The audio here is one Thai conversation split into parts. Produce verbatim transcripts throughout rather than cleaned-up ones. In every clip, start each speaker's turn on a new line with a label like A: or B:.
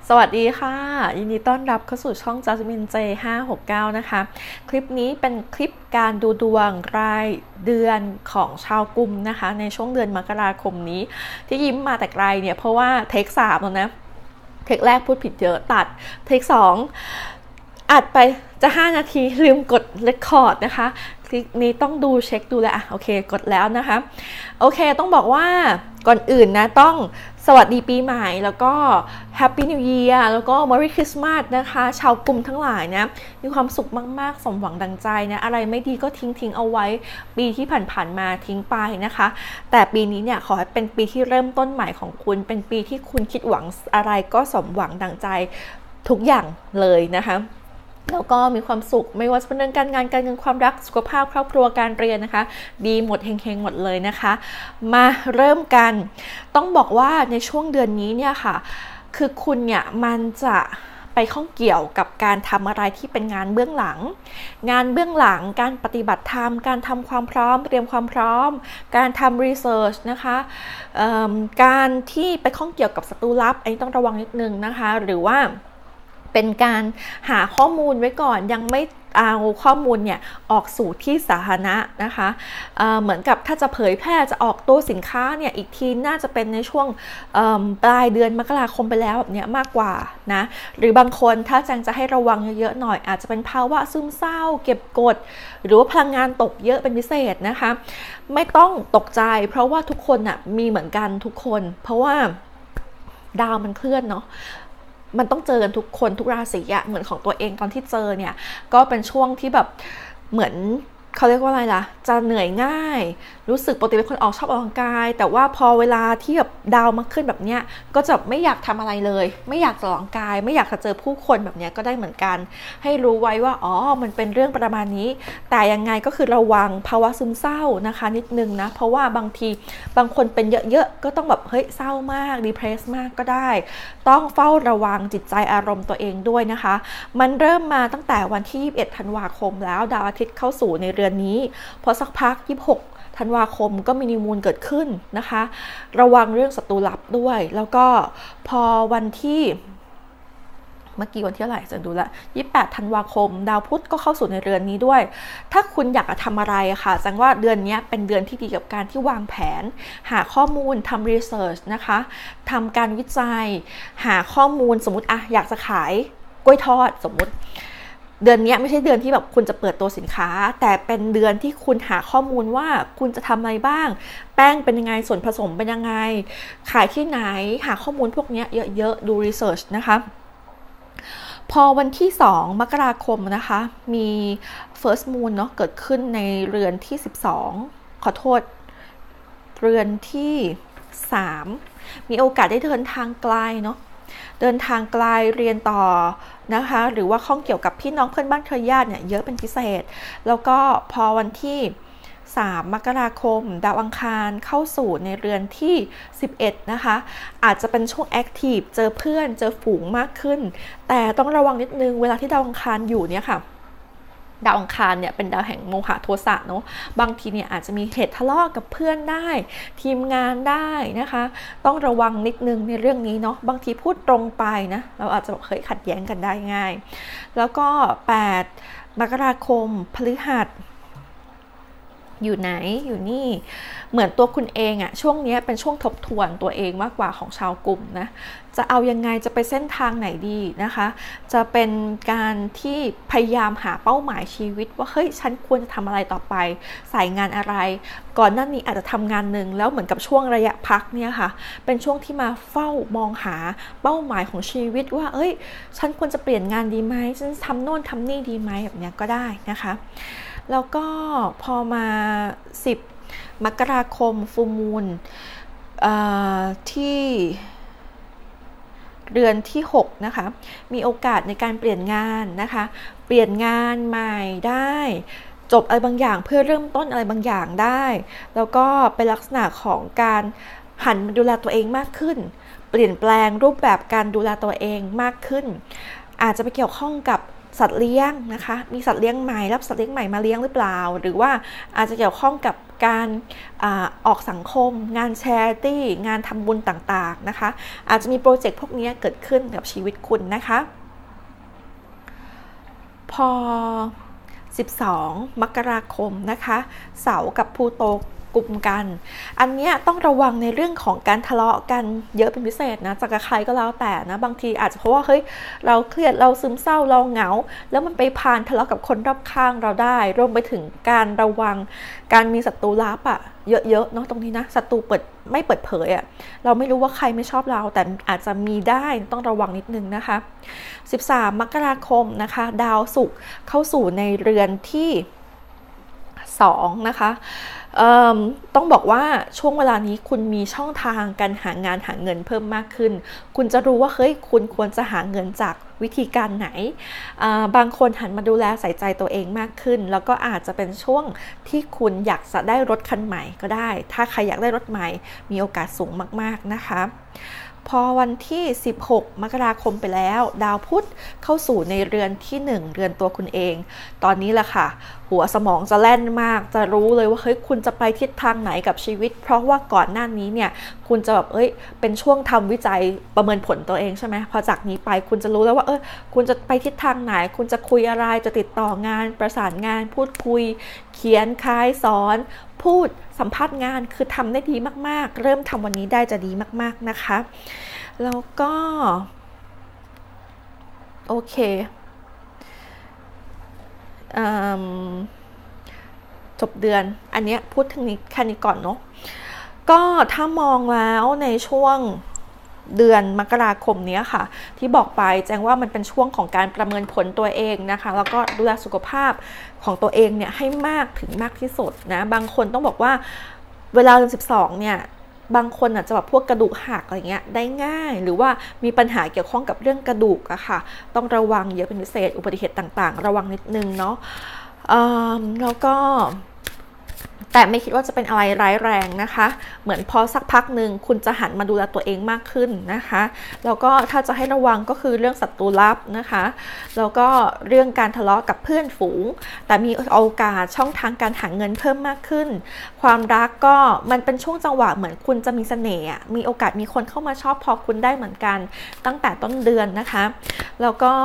A: สวัสดีค่ะยินดีต้อนรับเข้าสู่ช่อง Jasmine เจ ห้า หก เก้า นะคะคลิปนี้เป็นคลิปการดูดวงรายเดือนของชาวกุมนะคะในช่วงเดือนมกราคมนี้ที่ยิ้มมาแต่ไกลเนี่ยเพราะว่าเทคสามแล้วนะเทคแรกพูดผิดเยอะตัดเทคสองอัดไปจะห้านาทีลืมกดเรคคอร์ดนะคะคลิปนี้ต้องดูเช็คดูแลอ่ะโอเคกดแล้วนะคะโอเคต้องบอกว่าก่อนอื่นนะต้องสวัสดีปีใหม่แล้วก็ Happy New Year แล้วก็ Merry Christmas นะคะชาวกลุ่มทั้งหลายนะมีความสุขมากๆสมหวังดังใจนะอะไรไม่ดีก็ทิ้งทิ้งเอาไว้ปีที่ผ่านๆมาทิ้งไปนะคะแต่ปีนี้เนี่ยขอให้เป็นปีที่เริ่มต้นใหม่ของคุณเป็นปีที่คุณคิดหวังอะไรก็สมหวังดังใจทุกอย่างเลยนะคะแล้วก็มีความสุขไม่ว่าจะเป็นเรื่องการงานการเงินความรักสุขภาพครอบครัวการเรียนนะคะดีหมดเฮงๆหมดเลยนะคะมาเริ่มกันต้องบอกว่าในช่วงเดือนนี้เนี่ยค่ะคือคุณเนี่ยมันจะไปข้องเกี่ยวกับการทำอะไรที่เป็นงานเบื้องหลังงานเบื้องหลังการปฏิบัติธรรมการทำความพร้อมเตรียมความพร้อมการทำรีเสิร์ชนะคะการที่ไปข้องเกี่ยวกับศัตรูลับอันนี้ต้องระวังนิดนึงนะคะหรือว่าเป็นการหาข้อมูลไว้ก่อนยังไม่เอาข้อมูลเนี่ยออกสู่ที่สาธารณะนะคะเอ่อเหมือนกับถ้าจะเผยแพร่จะออกตัวสินค้าเนี่ยอีกทีน่าจะเป็นในช่วงปลายเดือนมกราคมไปแล้วแบบเนี้ยมากกว่านะหรือบางคนถ้าจังจะให้ระวังเยอะๆหน่อยอาจจะเป็นภาวะซึมเศร้าเก็บกดหรือว่าพลังงานตกเยอะเป็นพิเศษนะคะไม่ต้องตกใจเพราะว่าทุกคนน่ะมีเหมือนกันทุกคนเพราะว่าดาวมันเคลื่อนเนาะมันต้องเจอกันทุกคนทุกราศีอะเหมือนของตัวเองตอนที่เจอเนี่ยก็เป็นช่วงที่แบบเหมือนเขาเรียกว่าอะไรล่ะจะเหนื่อยง่ายรู้สึกปกติเป็นคนออกชอบออกกำลังกายแต่ว่าพอเวลาที่แบบดาวมาขึ้นแบบเนี้ยก็จะไม่อยากทำอะไรเลยไม่อยากจะออกกำลังกายไม่อยากจะเจอผู้คนแบบเนี้ยก็ได้เหมือนกันให้รู้ไว้ว่าอ๋อมันเป็นเรื่องประมาณนี้แต่ยังไงก็คือระวังภาวะซึมเศร้านะคะนิดนึงนะเพราะว่าบางทีบางคนเป็นเยอะๆก็ต้องแบบเฮ้ยเศร้ามากดีเพรสมากก็ได้ต้องเฝ้าระวังจิตใจอารมณ์ตัวเองด้วยนะคะมันเริ่มมาตั้งแต่วันที่ยี่สิบเอ็ดธันวาคมแล้วดาวอาทิตย์เข้าสู่ในเรือนนี้พอสักพักยี่สิบหกธันวาคมก็มีนิวมูนเกิดขึ้นนะคะระวังเรื่องศัตรูลับด้วยแล้วก็พอวันที่เมื่อกี้วันที่เท่าไหร่จะดูละยี่สิบแปดธันวาคมดาวพุธก็เข้าสู่ในเรือนนี้ด้วยถ้าคุณอยากจะทำอะไรค่ะแสดงว่าเดือนนี้เป็นเดือนที่ดีกับการที่วางแผนหาข้อมูลทำรีเสิร์ชนะคะทำการวิจัยหาข้อมูลสมมติอะอยากจะขายกล้วยทอดสมมติเดือนนี้ไม่ใช่เดือนที่แบบคุณจะเปิดตัวสินค้าแต่เป็นเดือนที่คุณหาข้อมูลว่าคุณจะทำอะไรบ้างแป้งเป็นยังไงส่วนผสมเป็นยังไงขายที่ไหนหาข้อมูลพวกนี้เยอะๆดูรีเสิร์ชนะคะพอวันที่สองมกราคมนะคะมี First Moon เนาะเกิดขึ้นในเรือนที่สิบสองขอโทษเรือนที่สามมีโอกาสได้เดินทางไกลเนาะเดินทางไกลเรียนต่อนะคะหรือว่าข้องเกี่ยวกับพี่น้องเพื่อนบ้านเครือญาติเนี่ยเยอะเป็นพิเศษแล้วก็พอวันที่สามมกราคมดาวอังคารเข้าสู่ในเรือนที่สิบเอ็ดนะคะอาจจะเป็นช่วงแอคทีฟเจอเพื่อนเจอฝูงมากขึ้นแต่ต้องระวังนิดนึงเวลาที่ดาวอังคารอยู่เนี่ยค่ะดาวอังคารเนี่ยเป็นดาวแห่งโมหะโทสะเนาะบางทีเนี่ยอาจจะมีเหตุทะเลาะกับเพื่อนได้ทีมงานได้นะคะต้องระวังนิดนึงในเรื่องนี้เนาะบางทีพูดตรงไปนะเราอาจจะเคยขัดแย้งกันได้ง่ายแล้วก็แปดมกราคมพฤหัสอยู่ไหนอยู่นี่เหมือนตัวคุณเองอะช่วงนี้เป็นช่วงทบทวนตัวเองมากกว่าของชาวกลุ่มนะจะเอายังไงจะไปเส้นทางไหนดีนะคะจะเป็นการที่พยายามหาเป้าหมายชีวิตว่าเฮ้ยฉันควรจะทำอะไรต่อไปสายงานอะไรก่อนหน้านี้อาจจะทำงานหนึ่งแล้วเหมือนกับช่วงระยะพักเนี่ยค่ะเป็นช่วงที่มาเฝ้ามองหาเป้าหมายของชีวิตว่าเอ้ยฉันควรจะเปลี่ยนงานดีไหมฉันทำโน่นทำนี่ดีไหมแบบนี้ก็ได้นะคะแล้วก็พอมาสิบมกราคมฟูมูลที่เดือนที่หกนะคะมีโอกาสในการเปลี่ยนงานนะคะเปลี่ยนงานใหม่ได้จบอะไรบางอย่างเพื่อเริ่มต้นอะไรบางอย่างได้แล้วก็เป็นลักษณะของการหันมาดูแลตัวเองมากขึ้นเปลี่ยนแปลงรูปแบบการดูแลตัวเองมากขึ้นอาจจะไปเกี่ยวข้องกับสัตว์เลี้ยงนะคะมีสัตว์เลี้ยงใหม่รับสัตว์เลี้ยงใหม่มาเลี้ยงหรือเปล่าหรือว่าอาจจะเกี่ยวข้องกับการอาออกสังคมงานแชริตี้งานทำบุญต่างๆนะคะอาจจะมีโปรเจกต์พวกนี้เกิดขึ้นกับชีวิตคุณนะคะพอสิบสองมกราคมนะคะเสาร์กับพลูโตกลุ่มกันอันนี้ต้องระวังในเรื่องของการทะเลาะกันเยอะเป็นพิเศษนะจากใครก็แล้วแต่นะบางทีอาจจะเพราะว่าเฮ้ยเราเครียดเราซึมเศร้าเราเหงาแล้วมันไปพานทะเลาะกับคนรอบข้างเราได้รวมไปถึงการระวังการมีศัตรูลับอะเยอะๆเนาะตรงนี้นะศัตรูเปิดไม่เปิดเผยอะเราไม่รู้ว่าใครไม่ชอบเราแต่อาจจะมีได้ต้องระวังนิดนึงนะคะสิบสามมกราคมนะคะดาวศุกร์เข้าสู่ในเรือนที่สองนะคะต้องบอกว่าช่วงเวลานี้คุณมีช่องทางการหางานหาเงินเพิ่มมากขึ้นคุณจะรู้ว่าเฮ้ยคุณควรจะหาเงินจากวิธีการไหนบางคนหันมาดูแลใส่ใจตัวเองมากขึ้นแล้วก็อาจจะเป็นช่วงที่คุณอยากจะได้รถคันใหม่ก็ได้ถ้าใครอยากได้รถใหม่มีโอกาสสูงมากๆนะคะพอวันที่สิบหกมกราคมไปแล้วดาวพุธเข้าสู่ในเรือนที่หนึ่งเรือนตัวคุณเองตอนนี้แหละค่ะหัวสมองจะแล่นมากจะรู้เลยว่าเฮ้ยคุณจะไปทิศทางไหนกับชีวิตเพราะว่าก่อนหน้านี้เนี่ยคุณจะแบบเอ้ยเป็นช่วงทำวิจัยประเมินผลตัวเองใช่ไหมพอจากนี้ไปคุณจะรู้แล้วว่าเออคุณจะไปทิศทางไหนคุณจะคุยอะไรจะติดต่องานประสานงานพูดคุยเขียนคายสอนพูดสัมภาษณ์งานคือทำได้ดีมากๆเริ่มทำวันนี้ได้จะดีมากๆนะคะแล้วก็โอเคจบเดือนอันนี้พูดถึงนี้แค่นี้ก่อนเนาะก็ถ้ามองแล้วในช่วงเดือนมกราคมนี้ค่ะที่บอกไปแจ้งว่ามันเป็นช่วงของการประเมินผลตัวเองนะคะแล้วก็ดูแลสุขภาพของตัวเองเนี่ยให้มากถึงมากที่สุดนะบางคนต้องบอกว่าเวลาเดือนสิบสองเนี่ยบางคนอาจจะแบบพวกกระดูกหักอะไรเงี้ยได้ง่ายหรือว่ามีปัญหาเกี่ยวข้องกับเรื่องกระดูกอะค่ะต้องระวังเยอะเป็นพิเศษอุบัติเหตุต่างๆระวังนิดนึงเนาะแล้วก็แต่ไม่คิดว่าจะเป็นอะไรร้ายแรงนะคะเหมือนพอสักพักหนึ่งคุณจะหันมาดูแลตัวเองมากขึ้นนะคะแล้วก็ถ้าจะให้ระวังก็คือเรื่องศัตรูลับนะคะแล้วก็เรื่องการทะเลาะกับเพื่อนฝูงแต่มีโอกาสช่องทางการหาเงินเพิ่มมากขึ้นความรักก็มันเป็นช่วงจังหวะเหมือนคุณจะมีเสน่ห์มีโอกาสมีคนเข้ามาชอบพอคุณได้เหมือนกันตั้งแต่ต้นเดือนนะคะแล้วก็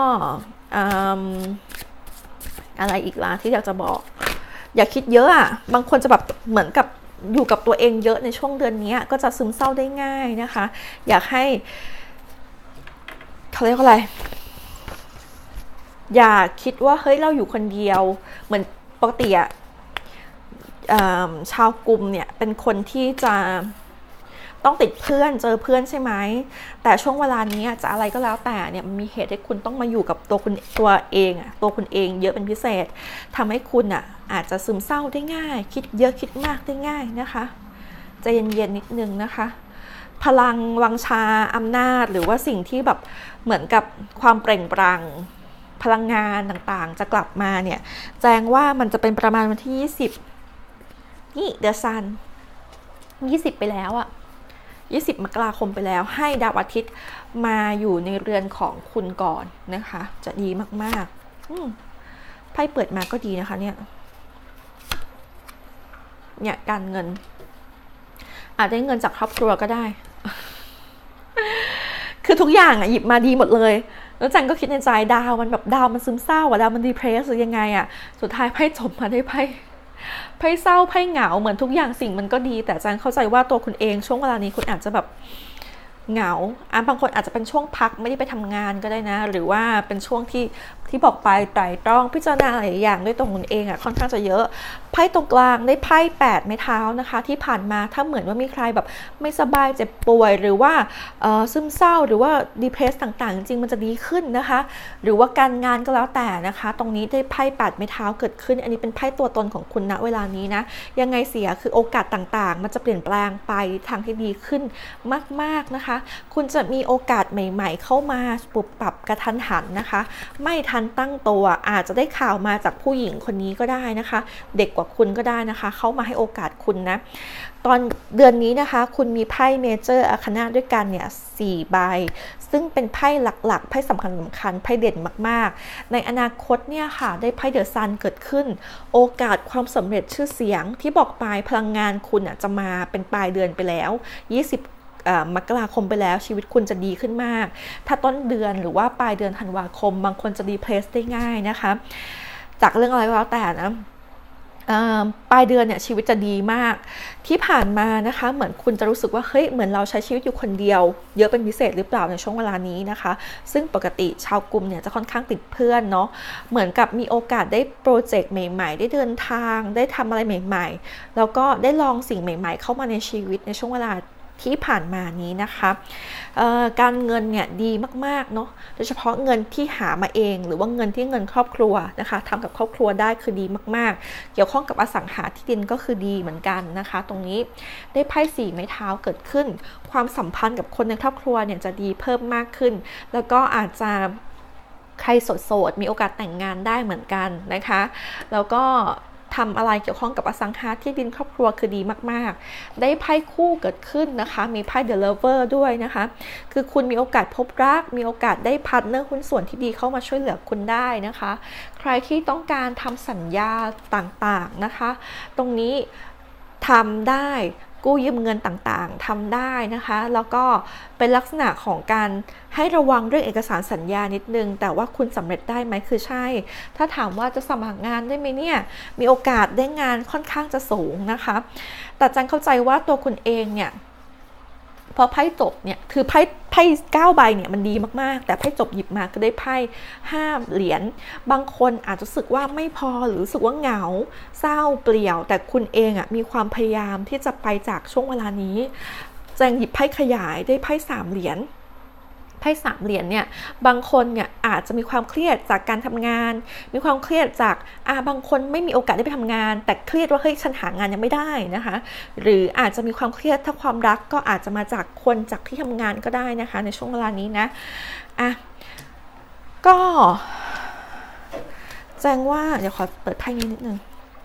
A: อะไรอีกล่ะที่อยากจะบอกอย่าคิดเยอะอ่ะบางคนจะแบบเหมือนกับอยู่กับตัวเองเยอะในช่วงเดือนนี้ก็จะซึมเศร้าได้ง่ายนะคะอยากให้เขาเรียกว่าอะไรอย่าคิดว่าเฮ้ยเราอยู่คนเดียวเหมือนปกติอ่ะชาวกลุ่มเนี่ยเป็นคนที่จะต้องติดเพื่อนเจอเพื่อนใช่ไหมแต่ช่วงเวลานี้จะอะไรก็แล้วแต่เนี่ยมันมีเหตุให้คุณต้องมาอยู่กับตัวคุณตัวเองอ่ะตัวคุณเองเยอะเป็นพิเศษทำให้คุณอ่ะอาจจะซึมเศร้าได้ง่ายคิดเยอะคิดมากได้ง่ายนะคะใจเย็นๆนิดนึงนะคะพลังวังชาอำนาจหรือว่าสิ่งที่แบบเหมือนกับความเปล่งปลั่งพลังงานต่างๆจะกลับมาเนี่ยแจ้งว่ามันจะเป็นประมาณวันที่ยี่สิบนี่เดอะซันยี่สิบไปแล้วอ่ะยี่สิบมกราคมไปแล้วให้ดาวอาทิตย์มาอยู่ในเรือนของคุณก่อนนะคะจะดีมากๆไพ่เปิดมาก็ดีนะคะเนี่ยเนี่ยการเงินอาจได้เงินจากครอบครัวก็ได้ คือทุกอย่างอ่ะหยิบมาดีหมดเลยแล้วจันก็คิดในใจดาวมันแบบดาวมันซึมเศร้าอะดาวมันดีเพรสหรือยังไงอะสุดท้ายไพ่จบมาได้ไพ่ไพ่เศร้าไพ่เหงาเหมือนทุกอย่างสิ่งมันก็ดีแต่จันเข้าใจว่าตัวคุณเองช่วงเวลานี้คุณอาจจะแบบเหงาอ่ะบางคนอาจจะเป็นช่วงพักไม่ได้ไปทำงานก็ได้นะหรือว่าเป็นช่วงที่ที่บอกไปไตร่ตรองพิจารณาหลายอย่างด้วยตัวคุณเองอ่ะค่อนข้างจะเยอะไพ่ตรงกลางได้ไพ่แปดไม้เท้านะคะที่ผ่านมาถ้าเหมือนว่ามีใครแบบไม่สบายเจ็บป่วยหรือว่าซึมเศร้าหรือว่าดีเพรสต่างๆจริงๆมันจะดีขึ้นนะคะหรือว่าการงานก็แล้วแต่นะคะตรงนี้ได้ไพ่แปดไม้เท้าเกิดขึ้นอันนี้เป็นไพ่ตัวตนของคุณณเวลานี้นะยังไงเสียคือโอกาสต่างๆมันจะเปลี่ยนแปลงไปทางที่ดีขึ้นมากๆนะคะคุณจะมีโอกาสใหม่ๆเข้ามาปุบปรับกระทันหันนะคะไม่ทันตั้งตัวอาจจะได้ข่าวมาจากผู้หญิงคนนี้ก็ได้นะคะเด็กกว่าคุณก็ได้นะคะเข้ามาให้โอกาสคุณนะตอนเดือนนี้นะคะคุณมีไพ่เมเจอร์อาคานาด้วยกันเนี่ยสี่ใบซึ่งเป็นไพ่หลักๆไพ่สำคัญสำคัญไพ่เด่นมากๆในอนาคตเนี่ยค่ะได้ไพ่เดอะซันเกิดขึ้นโอกาสความสำเร็จชื่อเสียงที่บอกปลายพลังงานคุณจะมาเป็นปลายเดือนไปแล้วยี่สิบมกราคมไปแล้วชีวิตคุณจะดีขึ้นมากถ้าต้นเดือนหรือว่าปลายเดือนธันวาคมบางคนจะดีเพรสได้ง่ายนะคะจากเรื่องอะไรก็แล้วแต่นะปลายเดือนเนี่ยชีวิตจะดีมากที่ผ่านมานะคะเหมือนคุณจะรู้สึกว่าเฮ้ยเหมือนเราใช้ชีวิตอยู่คนเดียวเยอะเป็นพิเศษหรือเปล่าในช่วงเวลานี้นะคะซึ่งปกติชาวกลุ่มเนี่ยจะค่อนข้างติดเพื่อนเนาะเหมือนกับมีโอกาสได้โปรเจกต์ใหม่ๆได้เดินทางได้ทำอะไรใหม่ๆแล้วก็ได้ลองสิ่งใหม่ๆเข้ามาในชีวิตในช่วงเวลาที่ผ่านมานี้นะคะการเงินเนี่ยดีมากๆเนาะโดยเฉพาะเงินที่หามาเองหรือว่าเงินที่เงินครอบครัวนะคะทำกับครอบครัวได้คือดีมากๆเกี่ยวข้องกับอสังหาที่ดินก็คือดีเหมือนกันนะคะตรงนี้ได้ไพ่สี่ไม้เท้าเกิดขึ้นความสัมพันธ์กับคนในครอบครัวเนี่ยจะดีเพิ่มมากขึ้นแล้วก็อาจจะใครโสดๆมีโอกาสแต่งงานได้เหมือนกันนะคะแล้วก็ทำอะไรเกี่ยวข้องกับอสังหาที่ดินครอบครัวคือดีมากๆได้ไพ่คู่เกิดขึ้นนะคะมีไพ่ The Lover ด้วยนะคะคือคุณมีโอกาสพบรักมีโอกาสได้พาร์ทเนอร์หุ้นส่วนที่ดีเข้ามาช่วยเหลือคุณได้นะคะใครที่ต้องการทำสัญญาต่างๆนะคะตรงนี้ทำได้กู้ยืมเงินต่างๆทำได้นะคะแล้วก็เป็นลักษณะของการให้ระวังเรื่องเอกสารสัญญานิดนึงแต่ว่าคุณสำเร็จได้ไหมคือใช่ถ้าถามว่าจะสมัครงานได้ไหมเนี่ยมีโอกาสได้งานค่อนข้างจะสูงนะคะแต่จันเข้าใจว่าตัวคุณเองเนี่ยพอไพ่จบเนี่ยคือไพ่ไพ่เก้าใบเนี่ยมันดีมากๆแต่ไพ่จบหยิบมาก็ได้ไพ่ห้าเหรียญบางคนอาจจะรู้สึกว่าไม่พอหรือรู้สึกว่าเหงาเศร้าเปลี่ยวแต่คุณเองอ่ะมีความพยายามที่จะไปจากช่วงเวลานี้แจงหยิบไพ่ขยายได้ไพ่สามเหรียญไพ่สามเหรียญเนี่ยบางคนเนี่ยอาจจะมีความเครียดจากการทำงานมีความเครียดจากอ่าบางคนไม่มีโอกาสได้ไปทำงานแต่เครียดว่าเฮ้ยฉันหางานยังไม่ได้นะคะหรืออาจจะมีความเครียดถ้าความรักก็อาจจะมาจากคนจากที่ทำงานก็ได้นะคะในช่วงเวลานี้นะอ่ะก็แจ้งว่าเดี๋ยวขอเปิดไพ่นี้นิดนึง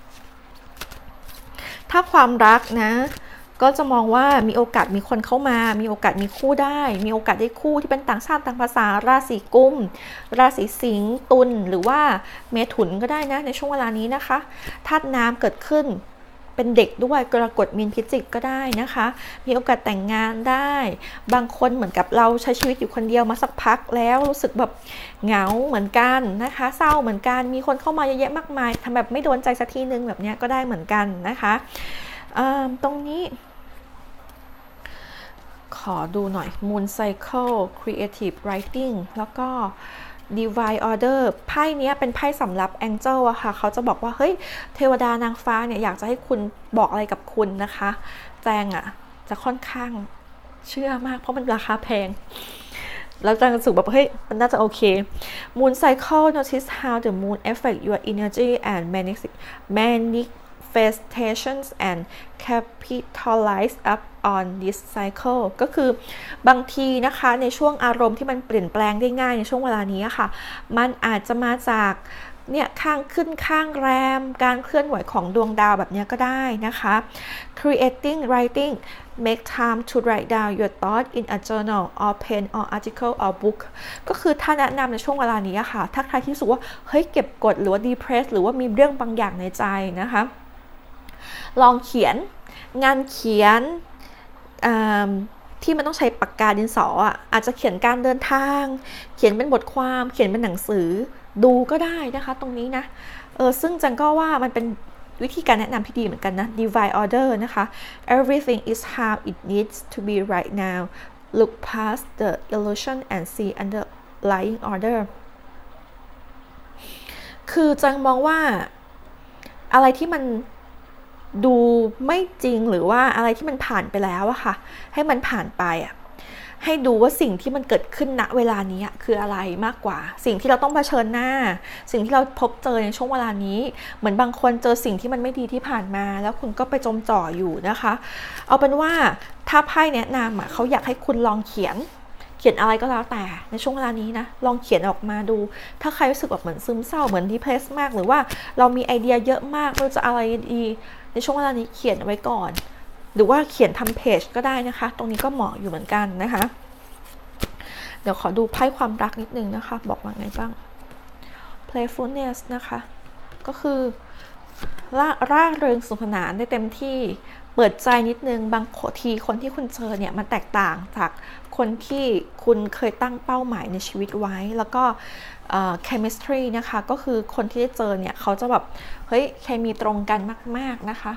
A: ถ้าความรักนะก็จะมองว่ามีโอกาสมีคนเข้ามามีโอกาสมีคู่ได้มีโอกาสได้คู่ที่เป็นต่างชาติต่างภาษาราศีกุมราศีสิงห์ตุลหรือว่าเมถุนก็ได้นะในช่วงเวลานี้นะคะธาตุน้ำเกิดขึ้นเป็นเด็กด้วยกรกฎมีนพิจิกก็ได้นะคะมีโอกาสแต่งงานได้บางคนเหมือนกับเราใช้ชีวิตอยู่คนเดียวมาสักพักแล้วรู้สึกแบบเหงาเหมือนกันนะคะเศร้าเหมือนกันมีคนเข้ามาเยอะแยะมากมายทำแบบไม่โดนใจสักทีนึงแบบนี้ก็ได้เหมือนกันนะคะตรงนี้ขอดูหน่อย Moon Cycle Creative Writing แล้วก็ Divine Order ไพ่นี้เป็นไพ่สำหรับ Angel อะค่ะเขาจะบอกว่าเฮ้ยเทวดานางฟ้าเนี่ยอยากจะให้คุณบอกอะไรกับคุณนะคะแจงอะจะค่อนข้างเชื่อมากเพราะมันราคาแพงแล้วแจงรู้สึกแบบเฮ้ยมันน่าจะโอเค Moon Cycle notice how the moon affect your energy and manic manifestations and capitalize up on this cycle ก็คือบางทีนะคะในช่วงอารมณ์ที่มันเปลี่ยนแปลงได้ง่ายในช่วงเวลานี้ค่ะมันอาจจะมาจากเนี่ยข้างขึ้นข้างแรมการเคลื่อนไหวของดวงดาวแบบนี้ก็ได้นะคะ creating writing make time to write down your thought in a journal or pen or article or book ก็คือถ้าแนะนำในช่วงเวลานี้ค่ะถ้าใครที่รู้สึกว่าเฮ้ยเก็บกดหรือว่า depressed หรือว่ามีเรื่องบางอย่างในใจนะคะลองเขียนงานเขียนที่มันต้องใช้ปากกาดินสออ่ะอาจจะเขียนการเดินทางเขียนเป็นบทความเขียนเป็นหนังสือดูก็ได้นะคะตรงนี้นะเออซึ่งจังก็ว่ามันเป็นวิธีการแนะนำที่ดีเหมือนกันนะ Divine Order นะคะ Everything is how it needs to be right now look past the illusion and see underlying order คือจังมองว่าอะไรที่มันดูไม่จริงหรือว่าอะไรที่มันผ่านไปแล้วอะค่ะให้มันผ่านไปอะให้ดูว่าสิ่งที่มันเกิดขึ้นณเวลานี้คืออะไรมากกว่าสิ่งที่เราต้องเผชิญหน้าสิ่งที่เราพบเจอในช่วงเวลานี้เหมือนบางคนเจอสิ่งที่มันไม่ดีที่ผ่านมาแล้วคุณก็ไปจมจ่ออยู่นะคะเอาเป็นว่าถ้าไพ่แนะนำอ่ะเขาอยากให้คุณลองเขียนเขียนอะไรก็แล้วแต่ในช่วงเวลานี้นะลองเขียนออกมาดูถ้าใครรู้สึกแบบเหมือนซึมเศร้าเหมือนดิเพรสมากหรือว่าเรามีไอเดียเยอะมากเราจะอะไรดีในช่วงเวลานี้เขียนเอาไว้ก่อนหรือว่าเขียนทำเพจก็ได้นะคะตรงนี้ก็เหมาะอยู่เหมือนกันนะคะเดี๋ยวขอดูไพ่ความรักนิดนึงนะคะบอกว่าไงบ้าง playfulness นะคะก็คือร่าร่าเริงสนุกสนานได้เต็มที่เปิดใจนิดนึงบางทีคนที่คุณเจอเนี่ยมันแตกต่างจากคนที่คุณเคยตั้งเป้าหมายในชีวิตไว้แล้วก็ chemistry นะคะก็คือคนที่ได้เจอเนี่ยเขาจะแบบเฮ้ยเคมีตรงกันมากๆนะคะ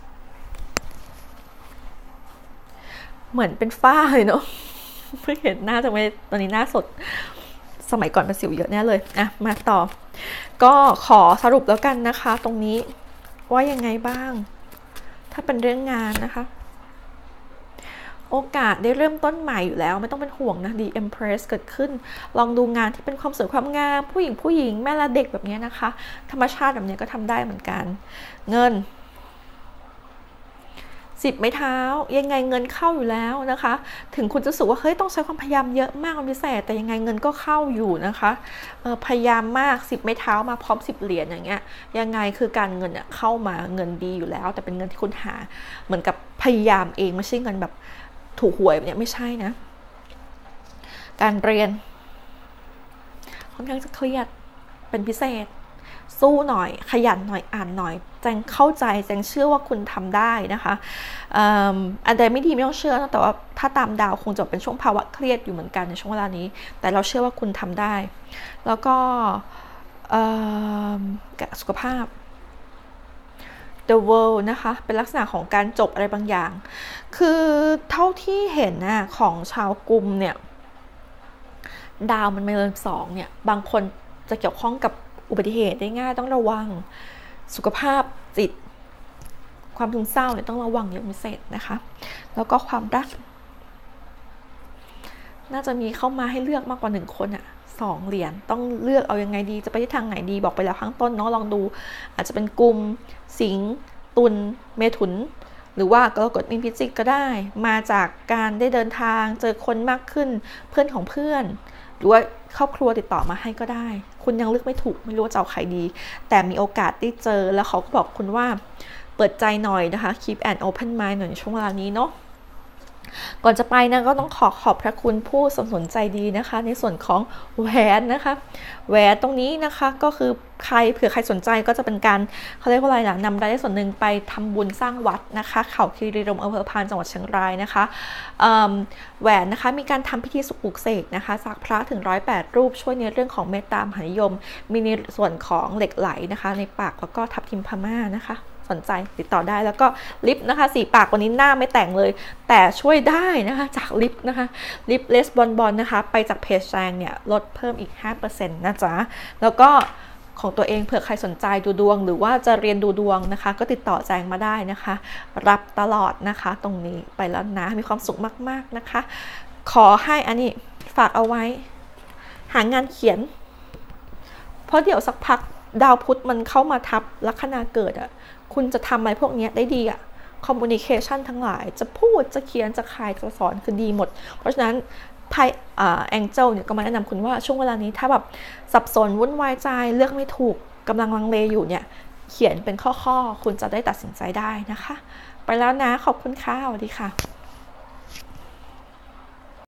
A: เหมือนเป็นฝ้าเลยเนาะไม่เห็นหน้าทำไมตอนนี้หน้าสดสมัยก่อนเป็นสิวเยอะแน่เลยอ่ะมาต่อก็ขอสรุปแล้วกันนะคะตรงนี้ว่ายังไงบ้างถ้าเป็นเรื่องงานนะคะโอกาสได้เริ่มต้นใหม่อยู่แล้วไม่ต้องเป็นห่วงนะดี Empress เกิดขึ้นลองดูงานที่เป็นความสวยความงามผู้หญิงผู้หญิงแม่และเด็กแบบนี้นะคะธรรมชาติแบบนี้ก็ทำได้เหมือนกันเงินสิบไม้เท้ายังไงเงินเข้าอยู่แล้วนะคะถึงคุณจะรู้สึกว่าเฮ้ยต้องใช้ความพยายามเยอะมากพิเศษแต่ยังไงเงินก็เข้าอยู่นะคะพยายามมากสิบไม้เท้ามาพร้อมสิบเหรียญอย่างเงี้ยยังไงคือการเงินเนี่ยเข้ามาเงินดีอยู่แล้วแต่เป็นเงินที่คุณหาเหมือนกับพยายามเองไม่ใช่เงินแบบถูกหวยเนี่ยไม่ใช่นะการเรียนค่อนข้างจะเครียดเป็นพิเศษสู้หน่อยขยันหน่อยอ่านหน่อยแจงเข้าใจแจงเชื่อว่าคุณทำได้นะคะอันใดไม่ดีไม่ต้องเชื่อแต่ว่าถ้าตามดาวคงจะเป็นช่วงภาวะเครียดอยู่เหมือนกันในช่วงเวลานี้แต่เราเชื่อว่าคุณทำได้แล้วก็สุขภาพ The World นะคะเป็นลักษณะของการจบอะไรบางอย่างคือเท่าที่เห็นนะของชาวกุมเนี่ยดาวมันไม่เกินสองเนี่ยบางคนจะเกี่ยวข้องกับอุบัติเหตุได้ง่ายต้องระวังสุขภาพจิตความซึมเศร้าเนี่ยต้องระวังอย่างพิเศษนะคะแล้วก็ความรักน่าจะมีเข้ามาให้เลือกมากกว่าหนึ่งคนอ่ะสองเหรียญต้องเลือกเอายังไงดีจะไปที่ทางไหนดีบอกไปแล้วข้างต้นเนาะลองดูอาจจะเป็นกุมสิงห์ตุลเมถุนหรือว่ากรกฎมีนพิจิกก็ได้มาจากการได้เดินทางเจอคนมากขึ้นเพื่อนของเพื่อนหรือว่าครอบครัวติดต่อมาให้ก็ได้คุณยังเลือกไม่ถูกไม่รู้ว่าจะเอาใครดีแต่มีโอกาสได้เจอแล้วเขาก็บอกคุณว่าเปิดใจหน่อยนะคะ keep an open mind หน่อยในช่วงเวลานี้เนาะก่อนจะไปนะก็ต้องขอขอบพระคุณผู้สนใจดีนะคะในส่วนของแหวนนะคะแหวนตรงนี้นะคะก็คือใครเผื่อใครสนใจก็จะเป็นการเขาเรียกว่าอะไรล่ะนำรายได้ส่วนหนึ่งไปทำบุญสร้างวัดนะคะเขาคีรีรมอำเภอพานจังหวัดเชียงรายนะคะแหวนนะคะมีการทำพิธีปลุกเสกนะคะจากพระถึงร้อยแปดรูปช่วยในเรื่องของเมตตามหานิยมมีในส่วนของเหล็กไหลนะคะในปากแล้วก็ทับทิมพม่านะคะสนใจติดต่อได้แล้วก็ลิปนะคะสีปากวันนี้หน้าไม่แต่งเลยแต่ช่วยได้นะคะจากลิปนะคะลิปเลสบอลบอลนะคะไปจากเพจแจงเนี่ยลดเพิ่มอีก ห้าเปอร์เซ็นต์ นะจ๊ะแล้วก็ของตัวเองเผื่อใครสนใจดูดวงหรือว่าจะเรียนดูดวงนะคะก็ติดต่อแจงมาได้นะคะรับตลอดนะคะตรงนี้ไปแล้วนะมีความสุขมากๆนะคะขอให้อันนี้ฝากเอาไว้หางานเขียนเพราะเดี๋ยวสักพักดาวพุธมันเข้ามาทับลัคนาเกิดอะคุณจะทำอะไรพวกนี้ได้ดีอะคอมมูนิเคชันทั้งหลายจะพูดจะเขียนจะขายจะสอนคือดีหมดเพราะฉะนั้นไพ่แองเจิลเนี่ยก็มาแนะนำคุณว่าช่วงเวลานี้ถ้าแบบสับสนวุ่นวายใจเลือกไม่ถูกกำลังลังเลอยู่เนี่ยเขียนเป็นข้อๆคุณจะได้ตัดสินใจได้นะคะไปแล้วนะขอบคุณค่ะสวัสดีค่ะ